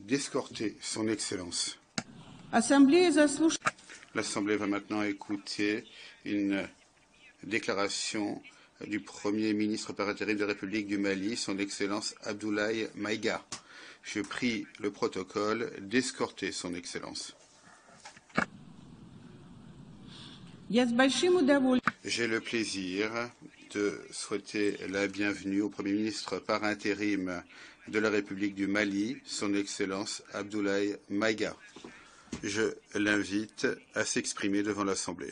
d'escorter son Excellence. L'Assemblée va maintenant écouter une déclaration du Premier ministre par intérim de la République du Mali, son Excellence Abdoulaye Maïga. Je prie le protocole d'escorter son Excellence. J'ai le plaisir de souhaiter la bienvenue au Premier ministre par intérim de la République du Mali, son Excellence Abdoulaye Maïga. Je l'invite à s'exprimer devant l'Assemblée.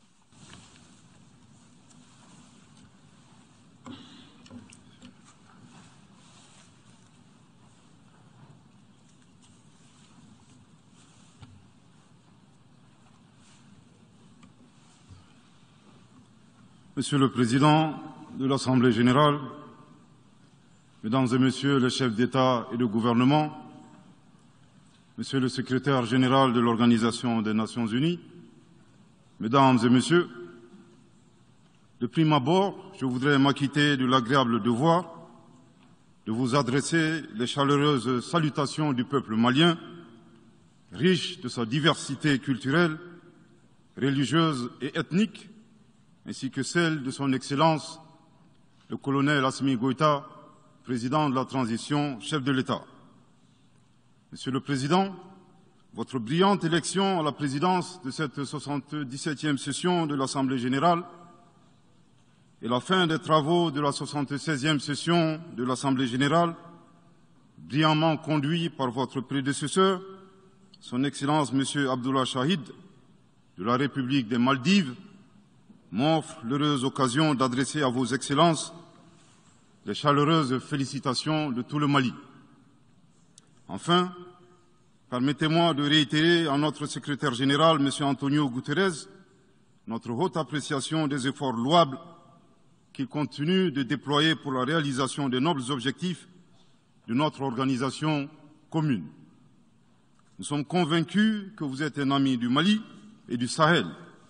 Monsieur le Président de l'Assemblée générale, Mesdames et Messieurs les chefs d'État et de gouvernement, Monsieur le Secrétaire général de l'Organisation des Nations unies, Mesdames et Messieurs, de prime abord, je voudrais m'acquitter de l'agréable devoir de vous adresser les chaleureuses salutations du peuple malien, riche de sa diversité culturelle, religieuse et ethnique, ainsi que celle de son Excellence, le colonel Assimi Goïta, président de la transition, chef de l'État. Monsieur le Président, votre brillante élection à la présidence de cette 77e session de l'Assemblée générale et la fin des travaux de la 76e session de l'Assemblée générale, brillamment conduit par votre prédécesseur, son Excellence M. Abdullah Shahid, de la République des Maldives, m'offre l'heureuse occasion d'adresser à vos excellences les chaleureuses félicitations de tout le Mali. Enfin, permettez-moi de réitérer à notre secrétaire général, M. Antonio Guterres, notre haute appréciation des efforts louables qu'il continue de déployer pour la réalisation des nobles objectifs de notre organisation commune. Nous sommes convaincus que vous êtes un ami du Mali et du Sahel.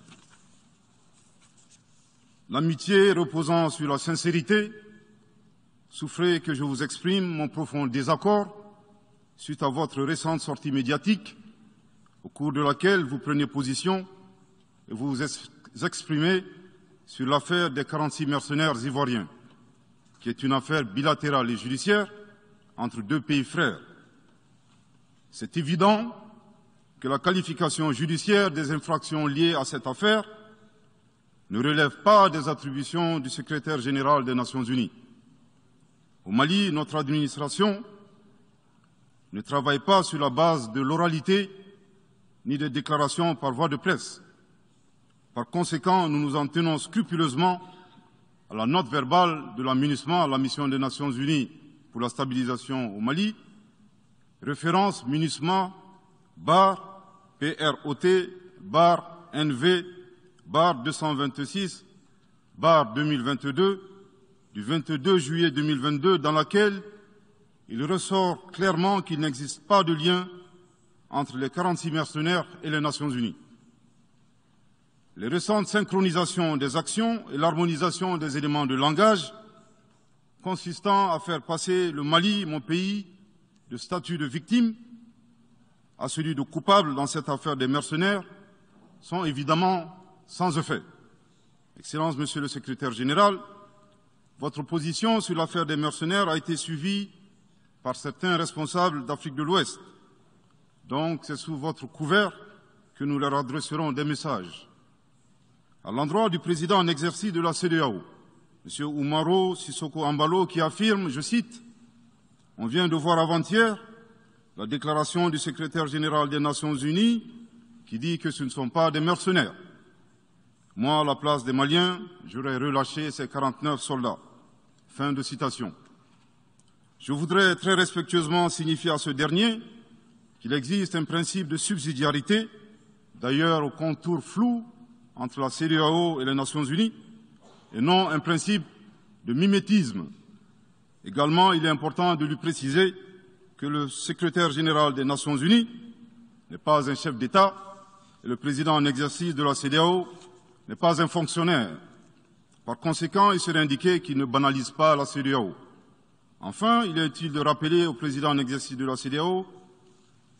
L'amitié reposant sur la sincérité, souffrez que je vous exprime mon profond désaccord suite à votre récente sortie médiatique, au cours de laquelle vous prenez position et vous exprimez sur l'affaire des 46 mercenaires ivoiriens, qui est une affaire bilatérale et judiciaire entre deux pays frères. C'est évident que la qualification judiciaire des infractions liées à cette affaire ne relève pas des attributions du secrétaire général des Nations unies. Au Mali, notre administration ne travaille pas sur la base de l'oralité ni des déclarations par voie de presse. Par conséquent, nous nous en tenons scrupuleusement à la note verbale de la MINUSMA, la mission des Nations unies pour la stabilisation au Mali, référence MINUSMA PROT/NV 226 2022 du 22 juillet 2022, dans laquelle il ressort clairement qu'il n'existe pas de lien entre les 46 mercenaires et les Nations unies. Les récentes synchronisations des actions et l'harmonisation des éléments de langage consistant à faire passer le Mali, mon pays, de statut de victime à celui de coupable dans cette affaire des mercenaires sont évidemment sans effet. Excellence, Monsieur le Secrétaire général, votre position sur l'affaire des mercenaires a été suivie par certains responsables d'Afrique de l'Ouest. Donc, c'est sous votre couvert que nous leur adresserons des messages. À l'endroit du président en exercice de la CEDEAO, M. Oumaro Sissoko Ambalo, qui affirme, je cite, « On vient de voir avant-hier la déclaration du secrétaire général des Nations unies qui dit que ce ne sont pas des mercenaires. Moi, à la place des Maliens, j'aurais relâché ces 49 soldats. » Fin de citation. Je voudrais très respectueusement signifier à ce dernier qu'il existe un principe de subsidiarité, d'ailleurs au contour flou entre la CEDEAO et les Nations unies, et non un principe de mimétisme. Également, il est important de lui préciser que le secrétaire général des Nations unies n'est pas un chef d'État et le président en exercice de la CEDEAO n'est pas un fonctionnaire. Par conséquent, il serait indiqué qu'il ne banalise pas la CEDEAO. Enfin, il est utile de rappeler au président en exercice de la CEDEAO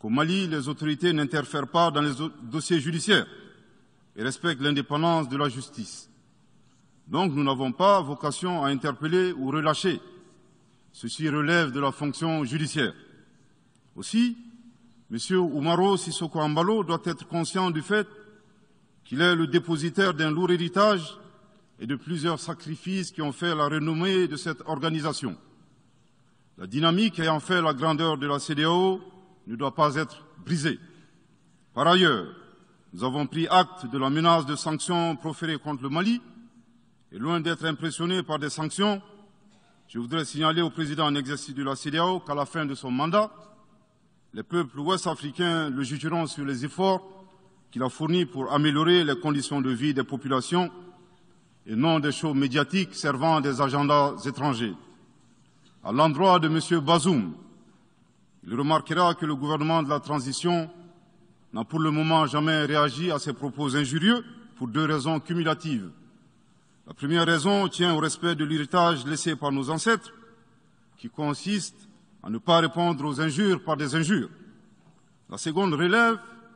qu'au Mali, les autorités n'interfèrent pas dans les dossiers judiciaires et respectent l'indépendance de la justice. Donc nous n'avons pas vocation à interpeller ou relâcher. Ceci relève de la fonction judiciaire. Aussi, M. Oumaro Sissoko Embalo doit être conscient du fait qu'il est le dépositaire d'un lourd héritage et de plusieurs sacrifices qui ont fait la renommée de cette organisation. La dynamique ayant fait la grandeur de la CEDEAO ne doit pas être brisée. Par ailleurs, nous avons pris acte de la menace de sanctions proférées contre le Mali et loin d'être impressionnés par des sanctions, je voudrais signaler au président en exercice de la CEDEAO qu'à la fin de son mandat, les peuples ouest-africains le jugeront sur les efforts qu'il a fournis pour améliorer les conditions de vie des populations et non des shows médiatiques servant à des agendas étrangers. À l'endroit de M. Bazoum, il remarquera que le gouvernement de la transition n'a pour le moment jamais réagi à ces propos injurieux pour deux raisons cumulatives. La première raison tient au respect de l'héritage laissé par nos ancêtres, qui consiste à ne pas répondre aux injures par des injures. La seconde relève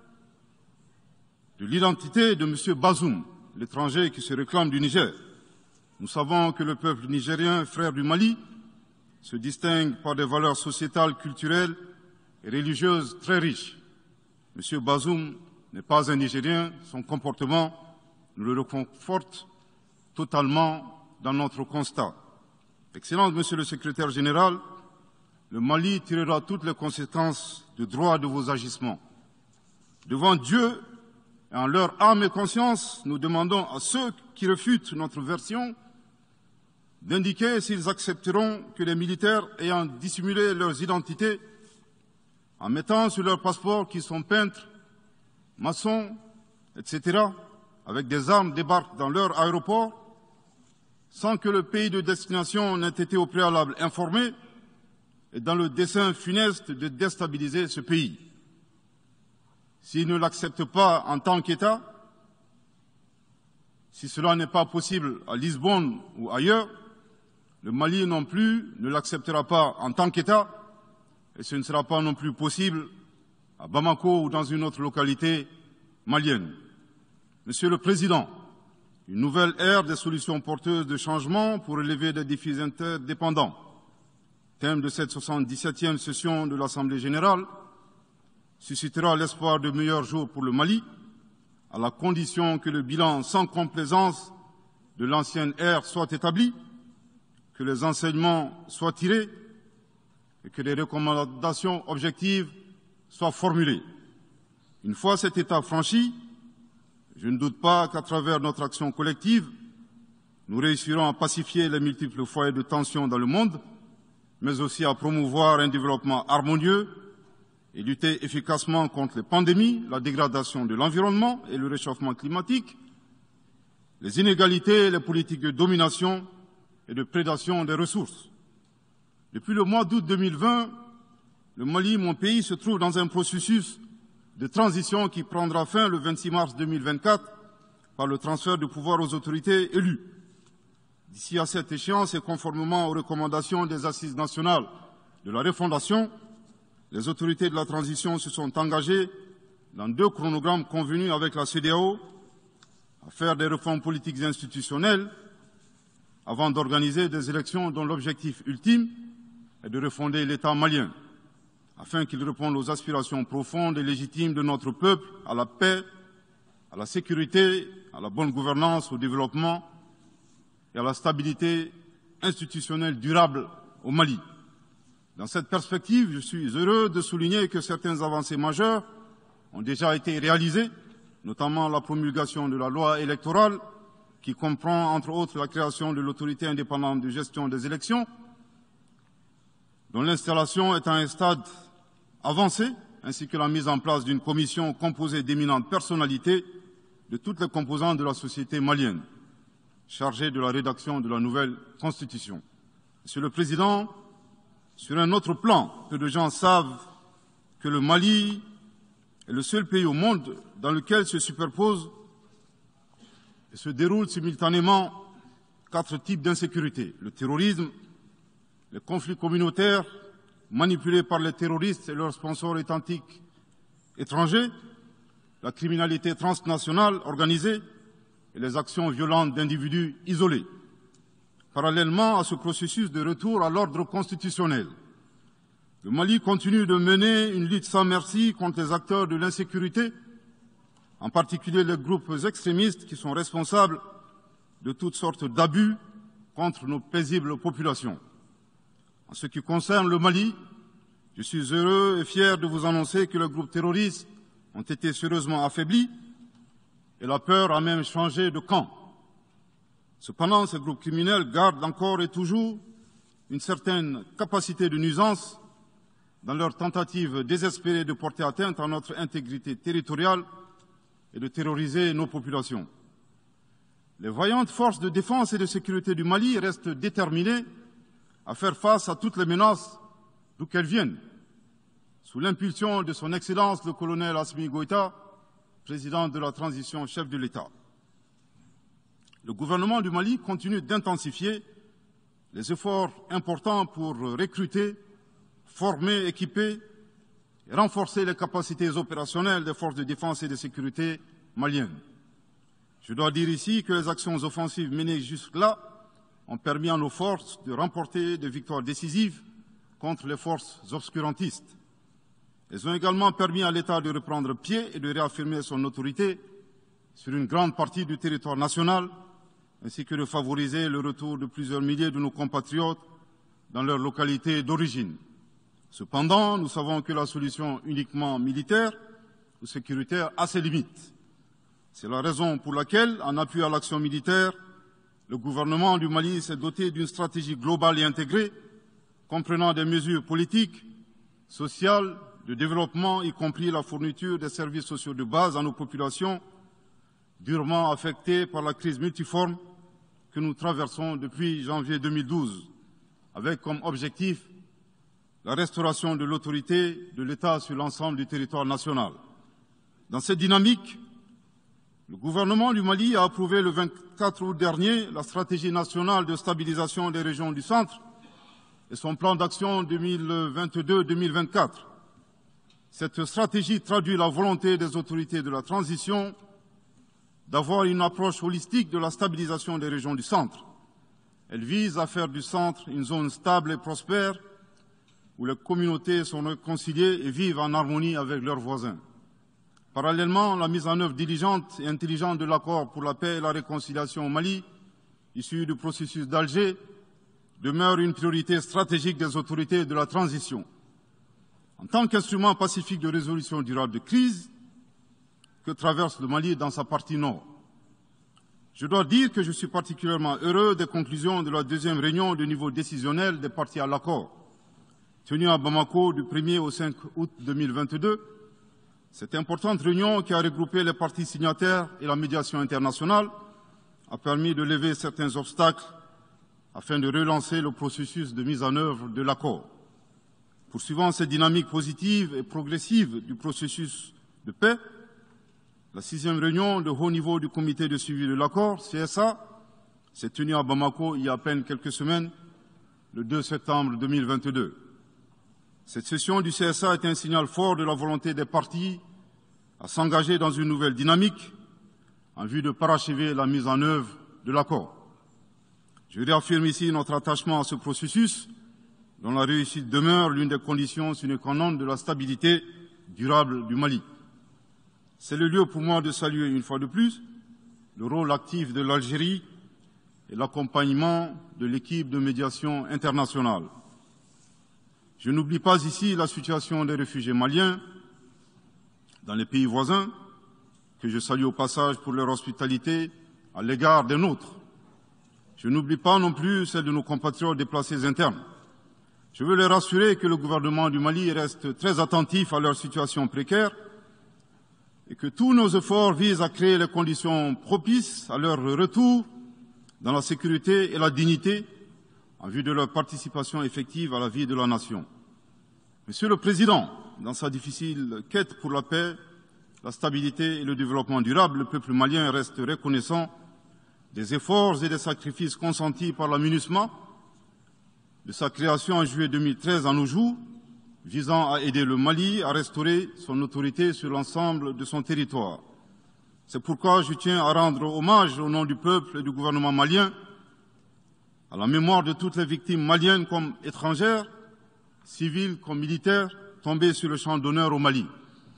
de l'identité de M. Bazoum, l'étranger qui se réclame du Niger. Nous savons que le peuple nigérien, frère du Mali, se distingue par des valeurs sociétales, culturelles et religieuses très riches. M. Bazoum n'est pas un Nigérien, son comportement nous le reconforte totalement dans notre constat. Excellence, Monsieur le Secrétaire général, le Mali tirera toutes les conséquences de droit de vos agissements. Devant Dieu et en leur âme et conscience, nous demandons à ceux qui refutent notre version d'indiquer s'ils accepteront que les militaires ayant dissimulé leurs identités en mettant sur leur passeport qu'ils sont peintres, maçons, etc., avec des armes débarquent dans leur aéroport sans que le pays de destination n'ait été au préalable informé et dans le dessein funeste de déstabiliser ce pays. S'ils ne l'acceptent pas en tant qu'État, si cela n'est pas possible à Lisbonne ou ailleurs, le Mali non plus ne l'acceptera pas en tant qu'État et ce ne sera pas non plus possible à Bamako ou dans une autre localité malienne. Monsieur le Président, une nouvelle ère des solutions porteuses de changement pour relever des défis interdépendants. Thème de cette 77e session de l'Assemblée générale suscitera l'espoir de meilleurs jours pour le Mali, à la condition que le bilan sans complaisance de l'ancienne ère soit établi, que les enseignements soient tirés et que des recommandations objectives soient formulées. Une fois cette étape franchie, je ne doute pas qu'à travers notre action collective, nous réussirons à pacifier les multiples foyers de tension dans le monde, mais aussi à promouvoir un développement harmonieux et lutter efficacement contre les pandémies, la dégradation de l'environnement et le réchauffement climatique, les inégalités et les politiques de domination et de prédation des ressources. Depuis le mois d'août 2020, le Mali, mon pays, se trouve dans un processus de transition qui prendra fin le 26 mars 2024 par le transfert de pouvoir aux autorités élues. D'ici à cette échéance et conformément aux recommandations des Assises nationales de la refondation, les autorités de la transition se sont engagées dans 2 chronogrammes convenus avec la CEDEAO à faire des réformes politiques et institutionnelles avant d'organiser des élections dont l'objectif ultime est de refonder l'État malien, afin qu'il réponde aux aspirations profondes et légitimes de notre peuple à la paix, à la sécurité, à la bonne gouvernance, au développement et à la stabilité institutionnelle durable au Mali. Dans cette perspective, je suis heureux de souligner que certaines avancées majeures ont déjà été réalisées, notamment la promulgation de la loi électorale, qui comprend entre autres la création de l'autorité indépendante de gestion des élections, dont l'installation est à un stade avancé, ainsi que la mise en place d'une commission composée d'éminentes personnalités de toutes les composantes de la société malienne, chargée de la rédaction de la nouvelle Constitution. Monsieur le Président, sur un autre plan, peu de gens savent que le Mali est le seul pays au monde dans lequel se superposent et se déroulent simultanément 4 types d'insécurité: le terrorisme, les conflits communautaires manipulés par les terroristes et leurs sponsors étatiques étrangers, la criminalité transnationale organisée et les actions violentes d'individus isolés. Parallèlement à ce processus de retour à l'ordre constitutionnel, le Mali continue de mener une lutte sans merci contre les acteurs de l'insécurité, en particulier les groupes extrémistes qui sont responsables de toutes sortes d'abus contre nos paisibles populations. En ce qui concerne le Mali, je suis heureux et fier de vous annoncer que les groupes terroristes ont été sérieusement affaiblis et la peur a même changé de camp. Cependant, ces groupes criminels gardent encore et toujours une certaine capacité de nuisance dans leur tentative désespérée de porter atteinte à notre intégrité territoriale et de terroriser nos populations. Les vaillantes forces de défense et de sécurité du Mali restent déterminées à faire face à toutes les menaces d'où qu'elles viennent, sous l'impulsion de son Excellence le colonel Assimi Goïta, président de la transition, chef de l'État. Le gouvernement du Mali continue d'intensifier les efforts importants pour recruter, former, équiper et renforcer les capacités opérationnelles des forces de défense et de sécurité maliennes. Je dois dire ici que les actions offensives menées jusque-là ont permis à nos forces de remporter des victoires décisives contre les forces obscurantistes. Elles ont également permis à l'État de reprendre pied et de réaffirmer son autorité sur une grande partie du territoire national, ainsi que de favoriser le retour de plusieurs milliers de nos compatriotes dans leur localité d'origine. Cependant, nous savons que la solution uniquement militaire ou sécuritaire a ses limites. C'est la raison pour laquelle, en appui à l'action militaire, le gouvernement du Mali s'est doté d'une stratégie globale et intégrée, comprenant des mesures politiques, sociales, de développement, y compris la fourniture des services sociaux de base à nos populations, durement affectées par la crise multiforme que nous traversons depuis janvier 2012, avec comme objectif la restauration de l'autorité de l'État sur l'ensemble du territoire national. Dans cette dynamique, le gouvernement du Mali a approuvé le 24 août dernier la stratégie nationale de stabilisation des régions du centre et son plan d'action 2022-2024. Cette stratégie traduit la volonté des autorités de la transition d'avoir une approche holistique de la stabilisation des régions du centre. Elle vise à faire du centre une zone stable et prospère où les communautés sont réconciliées et vivent en harmonie avec leurs voisins. Parallèlement, la mise en œuvre diligente et intelligente de l'accord pour la paix et la réconciliation au Mali, issu du processus d'Alger, demeure une priorité stratégique des autorités de la transition. En tant qu'instrument pacifique de résolution durable de crise que traverse le Mali dans sa partie nord, je dois dire que je suis particulièrement heureux des conclusions de la deuxième réunion de niveau décisionnel des parties à l'accord, tenue à Bamako du 1er au 5 août 2022. Cette importante réunion qui a regroupé les parties signataires et la médiation internationale a permis de lever certains obstacles afin de relancer le processus de mise en œuvre de l'accord. Poursuivant cette dynamique positive et progressive du processus de paix, la 6e réunion de haut niveau du comité de suivi de l'accord, CSA, s'est tenue à Bamako il y a à peine quelques semaines, le 2 septembre 2022. Cette session du CSA est un signal fort de la volonté des parties à s'engager dans une nouvelle dynamique en vue de parachever la mise en œuvre de l'accord. Je réaffirme ici notre attachement à ce processus dont la réussite demeure l'une des conditions sine qua non de la stabilité durable du Mali. C'est le lieu pour moi de saluer une fois de plus le rôle actif de l'Algérie et l'accompagnement de l'équipe de médiation internationale. Je n'oublie pas ici la situation des réfugiés maliens dans les pays voisins, que je salue au passage pour leur hospitalité à l'égard des nôtres. Je n'oublie pas non plus celle de nos compatriotes déplacés internes. Je veux les rassurer que le gouvernement du Mali reste très attentif à leur situation précaire et que tous nos efforts visent à créer les conditions propices à leur retour dans la sécurité et la dignité en vue de leur participation effective à la vie de la nation. Monsieur le Président, dans sa difficile quête pour la paix, la stabilité et le développement durable, le peuple malien reste reconnaissant des efforts et des sacrifices consentis par la MINUSMA, de sa création en juillet 2013 à nos jours, visant à aider le Mali à restaurer son autorité sur l'ensemble de son territoire. C'est pourquoi je tiens à rendre hommage au nom du peuple et du gouvernement malien à la mémoire de toutes les victimes maliennes comme étrangères, civiles comme militaires, tombées sur le champ d'honneur au Mali.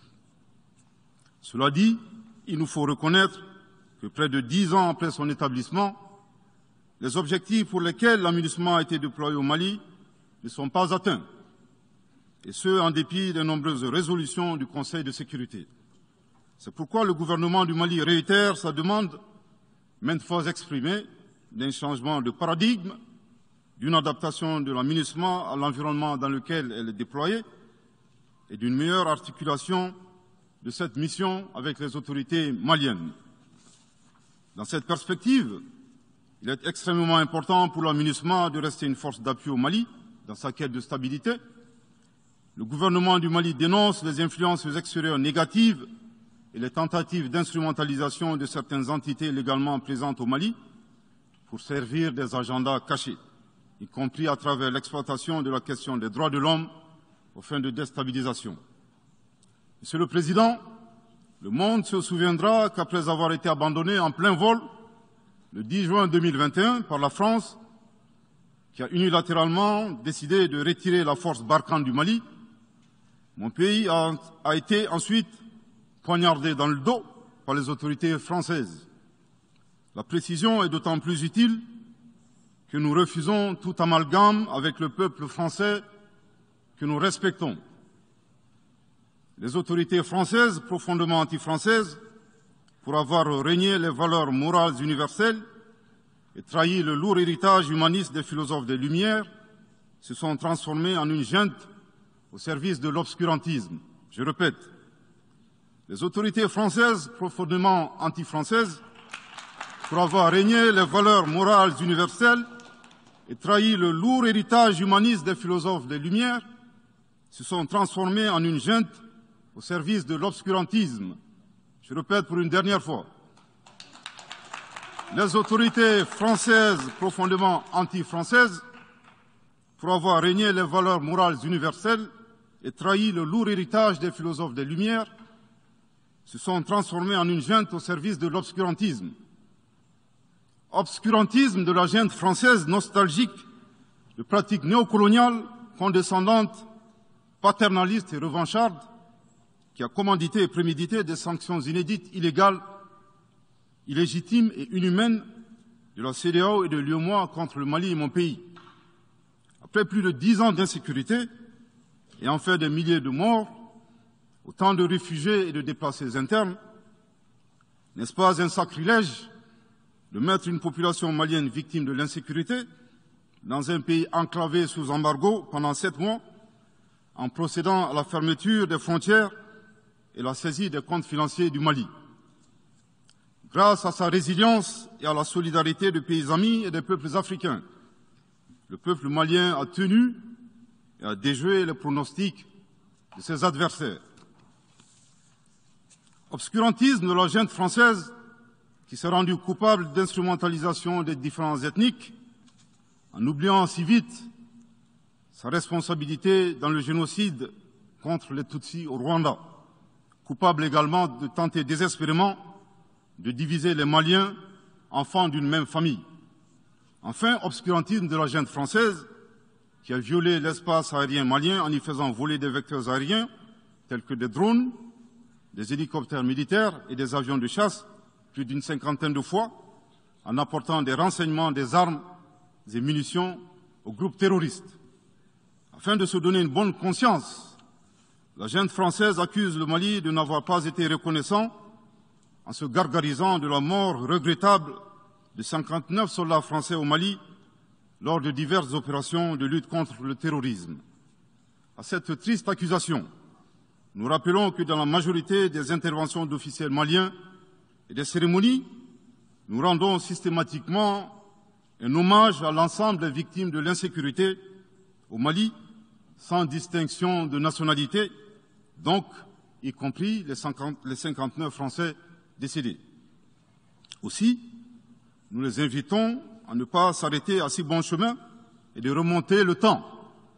Cela dit, il nous faut reconnaître que près de 10 ans après son établissement, les objectifs pour lesquels l'aménagement a été déployé au Mali ne sont pas atteints, et ce, en dépit des nombreuses résolutions du Conseil de sécurité. C'est pourquoi le gouvernement du Mali réitère sa demande, maintes fois exprimée, d'un changement de paradigme, d'une adaptation de l'aménagement à l'environnement dans lequel elle est déployée et d'une meilleure articulation de cette mission avec les autorités maliennes. Dans cette perspective, il est extrêmement important pour l'aménagement de rester une force d'appui au Mali dans sa quête de stabilité. Le gouvernement du Mali dénonce les influences extérieures négatives et les tentatives d'instrumentalisation de certaines entités légalement présentes au Mali pour servir des agendas cachés, y compris à travers l'exploitation de la question des droits de l'homme aux fins de déstabilisation. Monsieur le Président, le monde se souviendra qu'après avoir été abandonné en plein vol le 10 juin 2021 par la France, qui a unilatéralement décidé de retirer la force Barkhane du Mali, mon pays a été ensuite poignardé dans le dos par les autorités françaises. La précision est d'autant plus utile que nous refusons tout amalgame avec le peuple français que nous respectons. Les autorités françaises, profondément anti-françaises, pour avoir régné les valeurs morales universelles et trahi le lourd héritage humaniste des philosophes des Lumières, se sont transformées en une junte au service de l'obscurantisme. Je répète, les autorités françaises, profondément anti-françaises, pour avoir régné les valeurs morales universelles et trahi le lourd héritage humaniste des philosophes des Lumières, se sont transformées en une junte au service de l'obscurantisme. Je répète pour une dernière fois. Les autorités françaises profondément anti-françaises, pour avoir régné les valeurs morales universelles et trahi le lourd héritage des philosophes des Lumières, se sont transformées en une junte au service de l'obscurantisme. Obscurantisme de la junte française nostalgique de pratiques néocoloniales, condescendantes, paternalistes et revanchardes, qui a commandité et prémédité des sanctions inédites, illégales, illégitimes et inhumaines de la CEDEAO et de l'UEMOA contre le Mali et mon pays. Après plus de 10 ans d'insécurité et en fait des milliers de morts, autant de réfugiés et de déplacés internes, n'est-ce pas un sacrilège de mettre une population malienne victime de l'insécurité dans un pays enclavé sous embargo pendant 7 mois, en procédant à la fermeture des frontières et la saisie des comptes financiers du Mali. Grâce à sa résilience et à la solidarité de pays amis et des peuples africains, le peuple malien a tenu et a déjoué les pronostics de ses adversaires. Obscurantisme de la junte française qui s'est rendue coupable d'instrumentalisation des différences ethniques, en oubliant si vite sa responsabilité dans le génocide contre les Tutsis au Rwanda, coupable également de tenter désespérément de diviser les Maliens, enfants d'une même famille. Enfin, obscurantisme de la junte française qui a violé l'espace aérien malien en y faisant voler des vecteurs aériens tels que des drones, des hélicoptères militaires et des avions de chasse plus d'une 50aine de fois, en apportant des renseignements, des armes et munitions aux groupes terroristes. Afin de se donner une bonne conscience, la junte française accuse le Mali de n'avoir pas été reconnaissant en se gargarisant de la mort regrettable de 59 soldats français au Mali lors de diverses opérations de lutte contre le terrorisme. À cette triste accusation, nous rappelons que dans la majorité des interventions d'officiels maliens et des cérémonies, nous rendons systématiquement un hommage à l'ensemble des victimes de l'insécurité au Mali, sans distinction de nationalité, donc y compris les 59 Français décédés. Aussi, nous les invitons à ne pas s'arrêter à si bon chemin et de remonter le temps.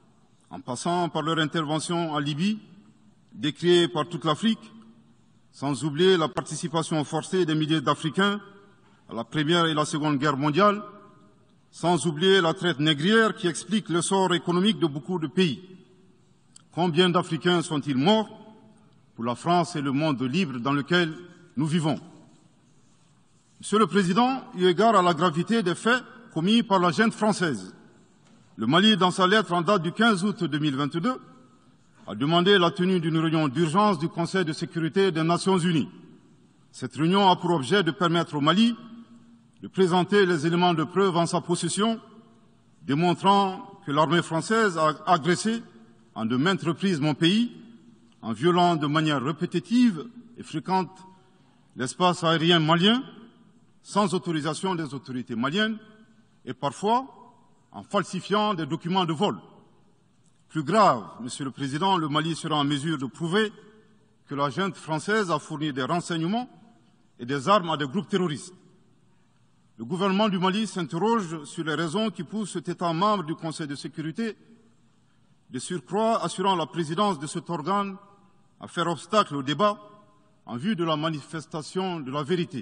en passant par leur intervention en Libye, décriée par toute l'Afrique, sans oublier la participation forcée des milliers d'Africains à la Première et la Seconde Guerre mondiale, sans oublier la traite négrière qui explique le sort économique de beaucoup de pays. Combien d'Africains sont-ils morts pour la France et le monde libre dans lequel nous vivons? Monsieur le Président, eu égard à la gravité des faits commis par la junte française, le Mali, dans sa lettre en date du 15 août 2022, a demandé la tenue d'une réunion d'urgence du Conseil de sécurité des Nations Unies. Cette réunion a pour objet de permettre au Mali de présenter les éléments de preuve en sa possession, démontrant que l'armée française a agressé en de maintes reprises mon pays, en violant de manière répétitive et fréquente l'espace aérien malien, sans autorisation des autorités maliennes, et parfois en falsifiant des documents de vol. Plus grave, Monsieur le Président, le Mali sera en mesure de prouver que la junte française a fourni des renseignements et des armes à des groupes terroristes. Le gouvernement du Mali s'interroge sur les raisons qui poussent cet État membre du Conseil de sécurité, de surcroît assurant la présidence de cet organe, à faire obstacle au débat en vue de la manifestation de la vérité.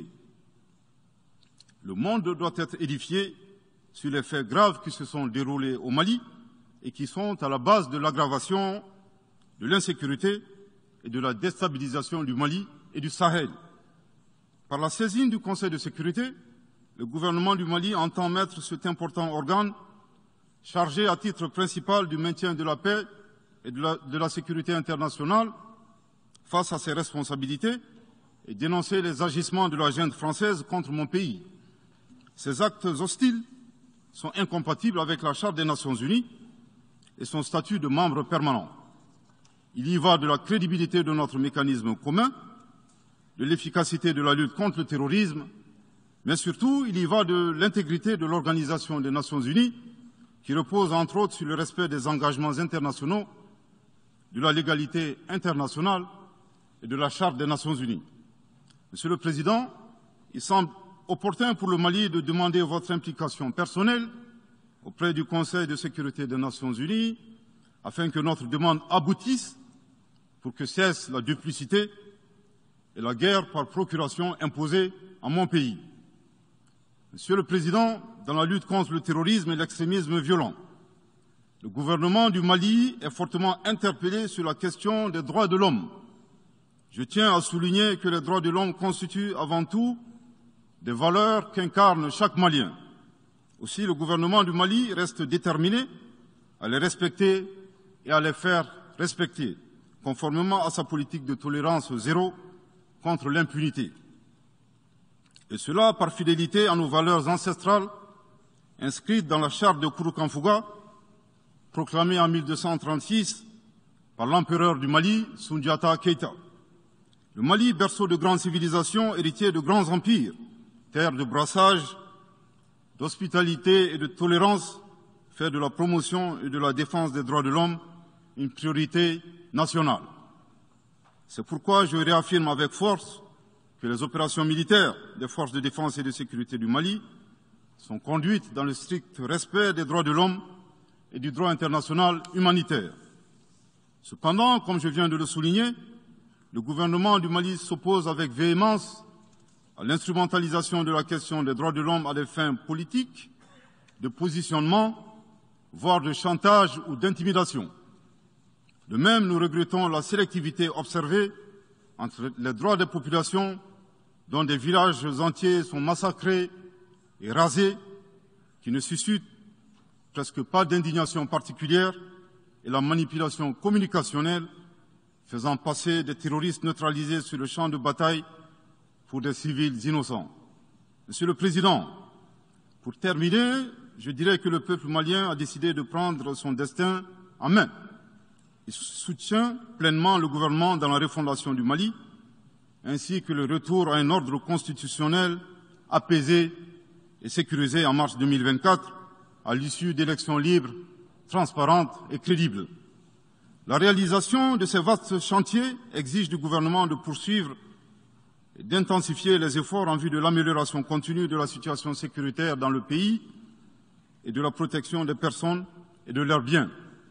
Le monde doit être édifié sur les faits graves qui se sont déroulés au Mali et qui sont à la base de l'aggravation de l'insécurité et de la déstabilisation du Mali et du Sahel. Par la saisine du Conseil de sécurité, le gouvernement du Mali entend mettre cet important organe chargé à titre principal du maintien de la paix et de la sécurité internationale face à ses responsabilités et dénoncer les agissements de la junte française contre mon pays. Ces actes hostiles sont incompatibles avec la Charte des Nations Unies et son statut de membre permanent. Il y va de la crédibilité de notre mécanisme commun, de l'efficacité de la lutte contre le terrorisme, mais surtout, il y va de l'intégrité de l'Organisation des Nations Unies, qui repose entre autres sur le respect des engagements internationaux, de la légalité internationale et de la Charte des Nations Unies. Monsieur le Président, il semble opportun pour le Mali de demander votre implication personnelle auprès du Conseil de sécurité des Nations Unies afin que notre demande aboutisse pour que cesse la duplicité et la guerre par procuration imposée à mon pays. Monsieur le Président, dans la lutte contre le terrorisme et l'extrémisme violent, le gouvernement du Mali est fortement interpellé sur la question des droits de l'homme. Je tiens à souligner que les droits de l'homme constituent avant tout des valeurs qu'incarne chaque Malien. Aussi, le gouvernement du Mali reste déterminé à les respecter et à les faire respecter, conformément à sa politique de tolérance zéro contre l'impunité. Et cela par fidélité à nos valeurs ancestrales inscrites dans la charte de Kouroukanfouga, proclamée en 1236 par l'empereur du Mali, Soundiata Keïta. Le Mali, berceau de grandes civilisations, héritier de grands empires, terre de brassage, d'hospitalité et de tolérance, fait de la promotion et de la défense des droits de l'homme une priorité nationale. C'est pourquoi je réaffirme avec force que les opérations militaires des forces de défense et de sécurité du Mali sont conduites dans le strict respect des droits de l'homme et du droit international humanitaire. Cependant, comme je viens de le souligner, le gouvernement du Mali s'oppose avec véhémence à l'instrumentalisation de la question des droits de l'homme à des fins politiques, de positionnement, voire de chantage ou d'intimidation. De même, nous regrettons la sélectivité observée entre les droits des populations dont des villages entiers sont massacrés et rasés, qui ne suscitent presque pas d'indignation particulière, et la manipulation communicationnelle faisant passer des terroristes neutralisés sur le champ de bataille pour des civils innocents. Monsieur le Président, pour terminer, je dirais que le peuple malien a décidé de prendre son destin en main. Il soutient pleinement le gouvernement dans la refondation du Mali, ainsi que le retour à un ordre constitutionnel apaisé et sécurisé en mars 2024, à l'issue d'élections libres, transparentes et crédibles. La réalisation de ces vastes chantiers exige du gouvernement de poursuivre et d'intensifier les efforts en vue de l'amélioration continue de la situation sécuritaire dans le pays et de la protection des personnes et de leurs biens.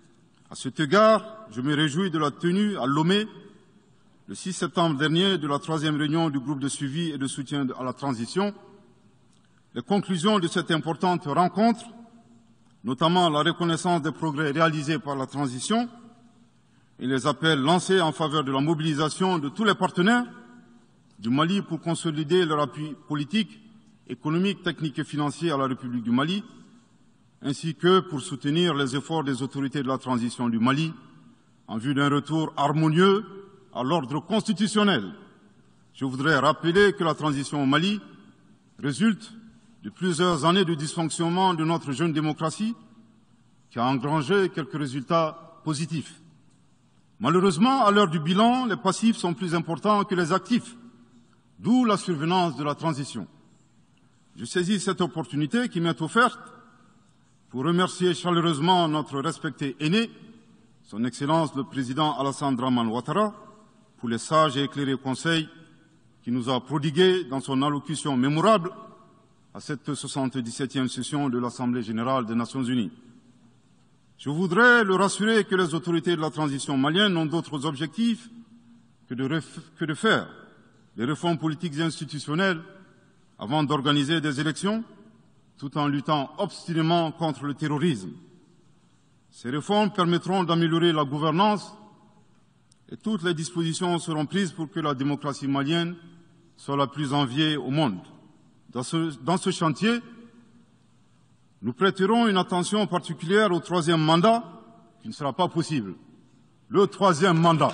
À cet égard, je me réjouis de la tenue à Lomé, le 6 septembre dernier, de la 3e réunion du groupe de suivi et de soutien à la transition. Les conclusions de cette importante rencontre, notamment la reconnaissance des progrès réalisés par la transition et les appels lancés en faveur de la mobilisation de tous les partenaires du Mali pour consolider leur appui politique, économique, technique et financier à la République du Mali, ainsi que pour soutenir les efforts des autorités de la transition du Mali en vue d'un retour harmonieux à l'ordre constitutionnel. Je voudrais rappeler que la transition au Mali résulte de plusieurs années de dysfonctionnement de notre jeune démocratie qui a engrangé quelques résultats positifs. Malheureusement, à l'heure du bilan, les passifs sont plus importants que les actifs, d'où la survenance de la transition. Je saisis cette opportunité qui m'est offerte pour remercier chaleureusement notre respecté aîné, son Excellence le Président Alassane Dramane Ouattara, pour les sages et éclairés conseils qu'il nous a prodigués dans son allocution mémorable à cette 77e session de l'Assemblée générale des Nations unies. Je voudrais le rassurer que les autorités de la transition malienne n'ont d'autres objectifs que de faire des réformes politiques et institutionnelles avant d'organiser des élections, tout en luttant obstinément contre le terrorisme. Ces réformes permettront d'améliorer la gouvernance et toutes les dispositions seront prises pour que la démocratie malienne soit la plus enviée au monde. Dans ce chantier, nous prêterons une attention particulière au 3e mandat, qui ne sera pas possible. Le 3e mandat.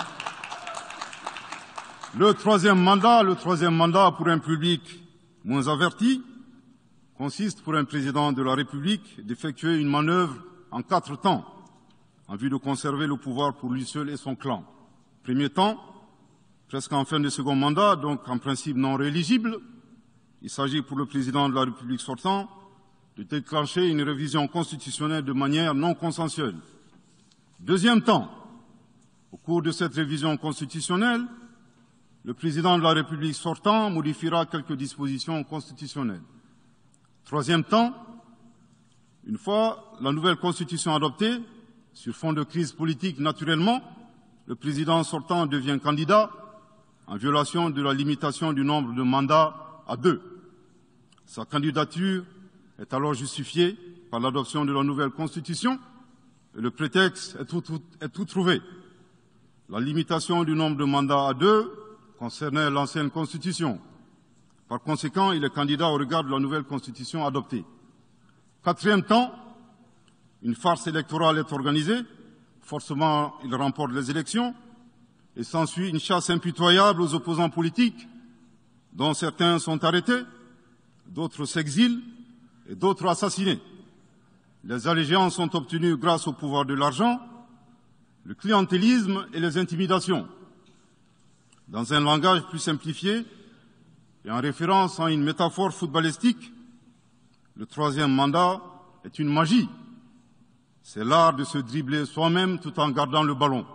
Le 3e mandat pour un public moins averti consiste pour un président de la République d'effectuer une manœuvre en 4 temps, en vue de conserver le pouvoir pour lui seul et son clan. Premier temps, presque en fin de second mandat, donc en principe non rééligible, il s'agit pour le président de la République sortant de déclencher une révision constitutionnelle de manière non consensuelle. Deuxième temps, au cours de cette révision constitutionnelle, le président de la République sortant modifiera quelques dispositions constitutionnelles. Troisième temps, une fois la nouvelle constitution adoptée, sur fond de crise politique naturellement, le président sortant devient candidat en violation de la limitation du nombre de mandats à 2. Sa candidature est alors justifiée par l'adoption de la nouvelle constitution et le prétexte est tout trouvé. La limitation du nombre de mandats à 2 concernait l'ancienne constitution. Par conséquent, il est candidat au regard de la nouvelle constitution adoptée. Quatrième temps, une farce électorale est organisée. Forcément, il remporte les élections et s'ensuit une chasse impitoyable aux opposants politiques, dont certains sont arrêtés, d'autres s'exilent et d'autres assassinés. Les allégeances sont obtenues grâce au pouvoir de l'argent, le clientélisme et les intimidations. Dans un langage plus simplifié et en référence à une métaphore footballistique, le 3e mandat est une magie. C'est l'art de se dribbler soi-même tout en gardant le ballon.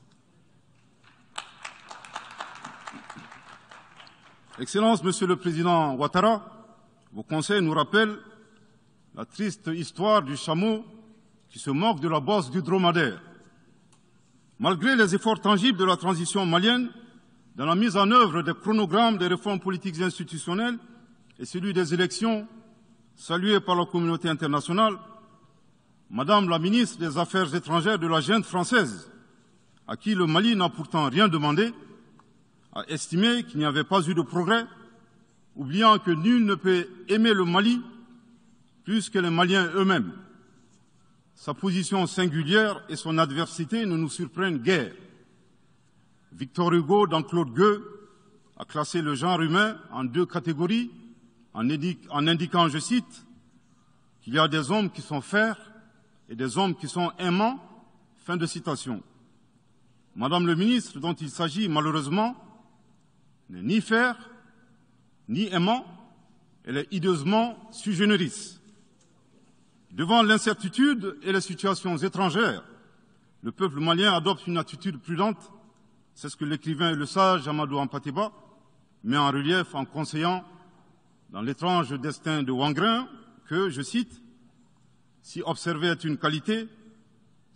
Excellence, Monsieur le Président Ouattara, vos conseils nous rappellent la triste histoire du chameau qui se moque de la bosse du dromadaire. Malgré les efforts tangibles de la transition malienne, dans la mise en œuvre des chronogrammes des réformes politiques et institutionnelles et celui des élections, salués par la communauté internationale, Madame la ministre des Affaires étrangères de la junte française, à qui le Mali n'a pourtant rien demandé, a estimé qu'il n'y avait pas eu de progrès, oubliant que nul ne peut aimer le Mali plus que les Maliens eux-mêmes. Sa position singulière et son adversité ne nous surprennent guère. Victor Hugo, dans Claude Gueux, a classé le genre humain en 2 catégories, en indiquant, je cite, qu'il y a des hommes qui sont fers et des hommes qui sont aimants. Fin de citation. Madame le ministre, dont il s'agit malheureusement, n'est ni fer, ni aimant, elle est hideusement sui generis. Devant l'incertitude et les situations étrangères, le peuple malien adopte une attitude prudente. C'est ce que l'écrivain et le sage Amadou Hampâté-Bâ met en relief en conseillant dans l'étrange destin de Wangrin que, je cite, « Si observer est une qualité,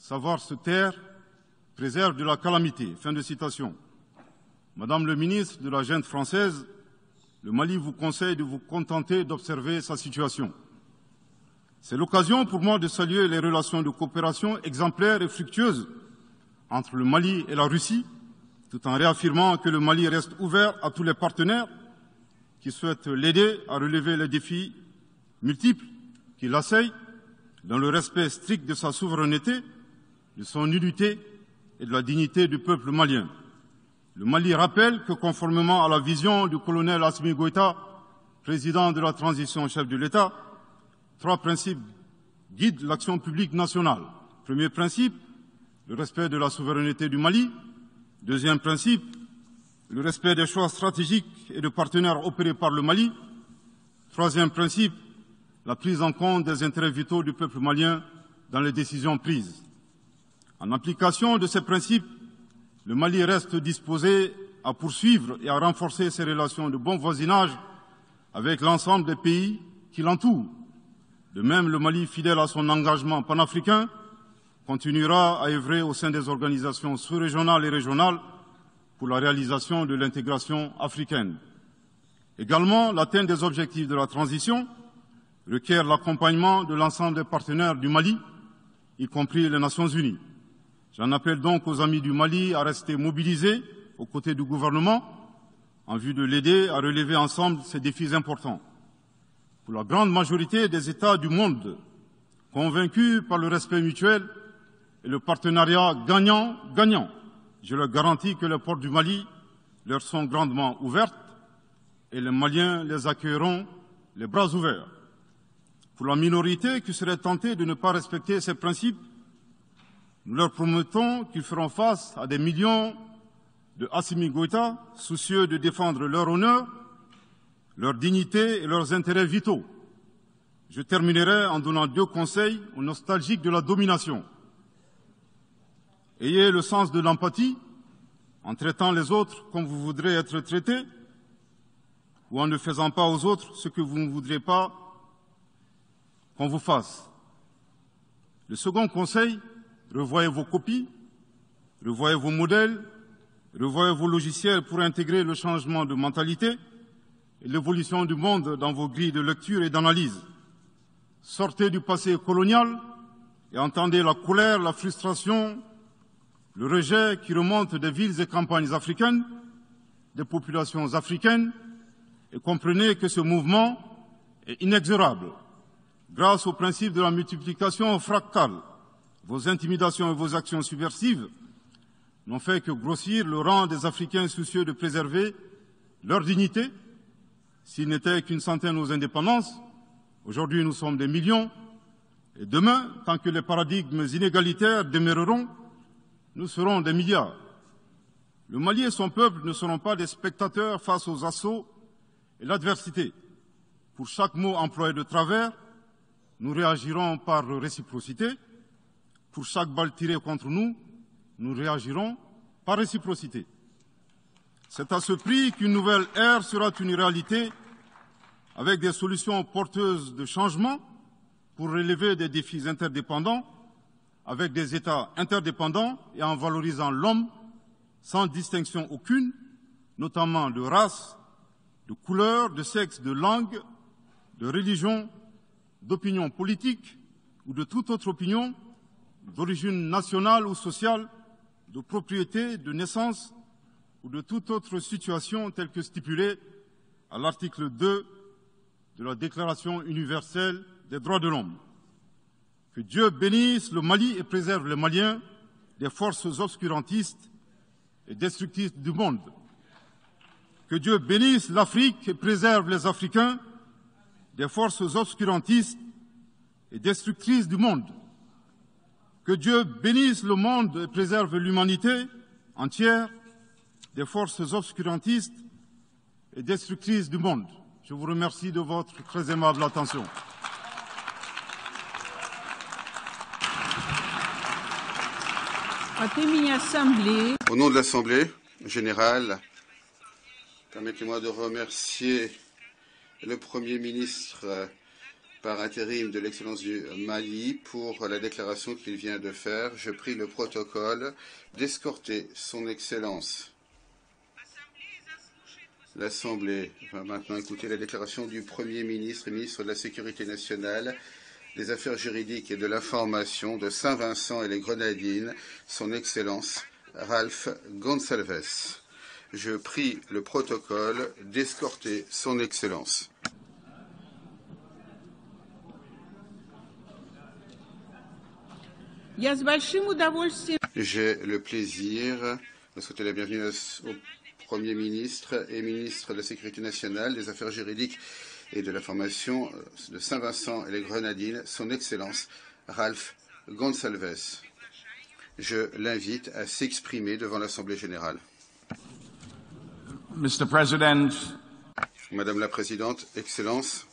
savoir se taire préserve de la calamité. » Fin de citation. Madame le ministre de la Junte française, le Mali vous conseille de vous contenter d'observer sa situation. C'est l'occasion pour moi de saluer les relations de coopération exemplaires et fructueuses entre le Mali et la Russie, tout en réaffirmant que le Mali reste ouvert à tous les partenaires qui souhaitent l'aider à relever les défis multiples qui l'assaillent, dans le respect strict de sa souveraineté, de son unité et de la dignité du peuple malien. Le Mali rappelle que, conformément à la vision du colonel Assimi Goïta, président de la transition chef de l'État, 3 principes guident l'action publique nationale. Premier principe, le respect de la souveraineté du Mali. Deuxième principe, le respect des choix stratégiques et de partenaires opérés par le Mali. Troisième principe, la prise en compte des intérêts vitaux du peuple malien dans les décisions prises. En application de ces principes, le Mali reste disposé à poursuivre et à renforcer ses relations de bon voisinage avec l'ensemble des pays qui l'entourent. De même, le Mali, fidèle à son engagement panafricain, continuera à œuvrer au sein des organisations sous-régionales et régionales pour la réalisation de l'intégration africaine. Également, l'atteinte des objectifs de la transition requiert l'accompagnement de l'ensemble des partenaires du Mali, y compris les Nations Unies. J'en appelle donc aux amis du Mali à rester mobilisés aux côtés du gouvernement en vue de l'aider à relever ensemble ces défis importants. Pour la grande majorité des États du monde, convaincus par le respect mutuel et le partenariat gagnant-gagnant, je leur garantis que les portes du Mali leur sont grandement ouvertes et les Maliens les accueilleront les bras ouverts. Pour la minorité qui serait tentée de ne pas respecter ces principes, nous leur promettons qu'ils feront face à des millions de Assimi Goïta, soucieux de défendre leur honneur, leur dignité et leurs intérêts vitaux. Je terminerai en donnant 2 conseils aux nostalgiques de la domination. Ayez le sens de l'empathie en traitant les autres comme vous voudrez être traités ou en ne faisant pas aux autres ce que vous ne voudrez pas qu'on vous fasse. Le second conseil, revoyez vos copies, revoyez vos modèles, revoyez vos logiciels pour intégrer le changement de mentalité et l'évolution du monde dans vos grilles de lecture et d'analyse. Sortez du passé colonial et entendez la colère, la frustration, le rejet qui remonte des villes et campagnes africaines, des populations africaines, et comprenez que ce mouvement est inexorable. Grâce au principe de la multiplication fractale, vos intimidations et vos actions subversives n'ont fait que grossir le rang des Africains soucieux de préserver leur dignité. S'il n'était qu'une centaine aux indépendances, aujourd'hui nous sommes des millions, et demain, tant que les paradigmes inégalitaires demeureront, nous serons des milliards. Le Mali et son peuple ne seront pas des spectateurs face aux assauts et l'adversité. Pour chaque mot employé de travers, nous réagirons par réciprocité. Pour chaque balle tirée contre nous, nous réagirons par réciprocité. C'est à ce prix qu'une nouvelle ère sera une réalité avec des solutions porteuses de changement pour relever des défis interdépendants, avec des États interdépendants et en valorisant l'homme sans distinction aucune, notamment de race, de couleur, de sexe, de langue, de religion, d'opinion politique ou de toute autre opinion, d'origine nationale ou sociale, de propriété, de naissance ou de toute autre situation telle que stipulée à l'article 2 de la Déclaration universelle des droits de l'homme. Que Dieu bénisse le Mali et préserve les Maliens des forces obscurantistes et destructrices du monde. Que Dieu bénisse l'Afrique et préserve les Africains des forces obscurantistes et destructrices du monde. Que Dieu bénisse le monde et préserve l'humanité entière des forces obscurantistes et destructrices du monde. Je vous remercie de votre très aimable attention. Au nom de l'Assemblée générale, permettez-moi de remercier le Premier ministre par intérim de l'Excellence du Mali pour la déclaration qu'il vient de faire. Je prie le protocole d'escorter son Excellence. L'Assemblée va maintenant écouter la déclaration du Premier ministre et ministre de la Sécurité nationale, des Affaires juridiques et de l'information de Saint-Vincent et les Grenadines, son Excellence Ralph Gonsalves. Je prie le protocole d'escorter son Excellence. J'ai le plaisir de souhaiter la bienvenue au Premier ministre et ministre de la Sécurité nationale, des Affaires juridiques et de l'information de Saint-Vincent et les Grenadines, son Excellence Ralph Gonsalves. Je l'invite à s'exprimer devant l'Assemblée générale. Mr. President, Madame la Présidente, Excellence,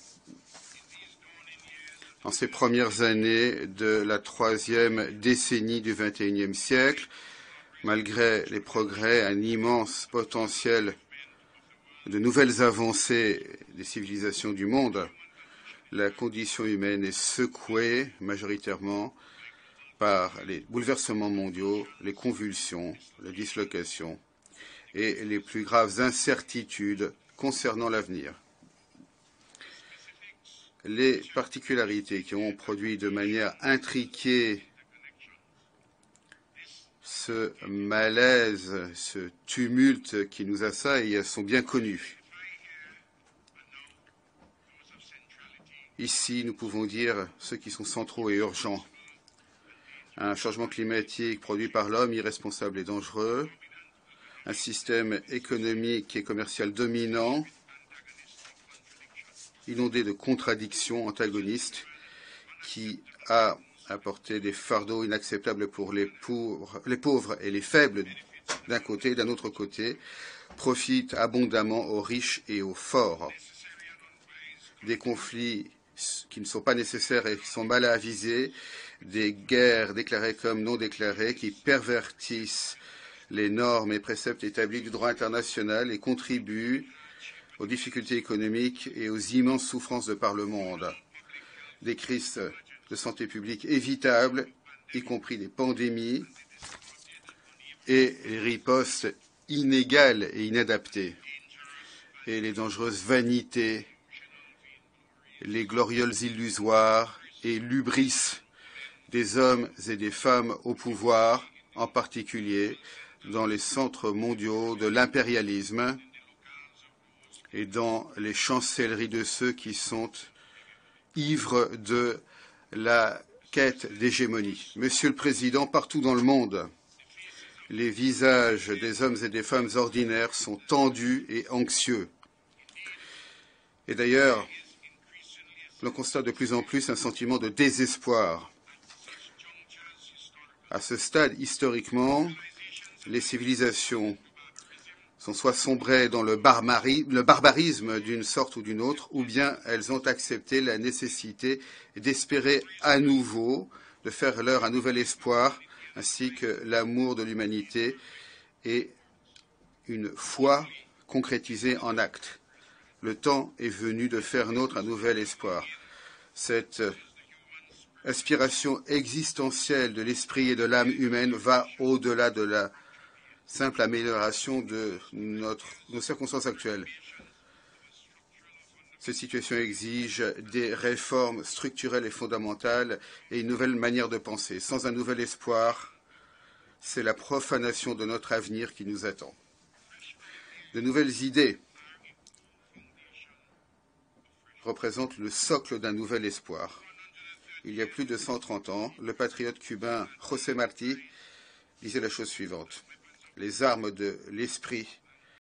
en ces premières années de la troisième décennie du XXIe siècle, malgré les progrès, un immense potentiel de nouvelles avancées des civilisations du monde, la condition humaine est secouée majoritairement par les bouleversements mondiaux, les convulsions, les dislocations et les plus graves incertitudes concernant l'avenir. Les particularités qui ont produit de manière intriquée ce malaise, ce tumulte qui nous assaille sont bien connus. Ici, nous pouvons dire ceux qui sont centraux et urgents. Un changement climatique produit par l'homme, irresponsable et dangereux. Un système économique et commercial dominant, inondé de contradictions antagonistes, qui a apporté des fardeaux inacceptables pour les pauvres et les faibles d'un côté, d'un autre côté, profite abondamment aux riches et aux forts. Des conflits qui ne sont pas nécessaires et qui sont mal avisés, des guerres déclarées comme non déclarées qui pervertissent les normes et préceptes établis du droit international et contribuent aux difficultés économiques et aux immenses souffrances de par le monde. Des crises de santé publique évitables, y compris des pandémies, et les ripostes inégales et inadaptées, et les dangereuses vanités, les glorioles illusoires et l'hubris des hommes et des femmes au pouvoir, en particulier dans les centres mondiaux de l'impérialisme et dans les chancelleries de ceux qui sont ivres de la quête d'hégémonie. Monsieur le Président, partout dans le monde, les visages des hommes et des femmes ordinaires sont tendus et anxieux. Et d'ailleurs, l'on constate de plus en plus un sentiment de désespoir. À ce stade, historiquement, les civilisations sont soit sombrées dans le barbarisme d'une sorte ou d'une autre, ou bien elles ont accepté la nécessité d'espérer à nouveau, de faire leur un nouvel espoir, ainsi que l'amour de l'humanité et une foi concrétisée en actes. Le temps est venu de faire nôtre un nouvel espoir. Cette aspiration existentielle de l'esprit et de l'âme humaine va au-delà de la simple amélioration de nos circonstances actuelles. Cette situation exige des réformes structurelles et fondamentales et une nouvelle manière de penser. Sans un nouvel espoir, c'est la profanation de notre avenir qui nous attend. De nouvelles idées représentent le socle d'un nouvel espoir. Il y a plus de 130 ans, le patriote cubain José Martí disait la chose suivante. Les armes de l'esprit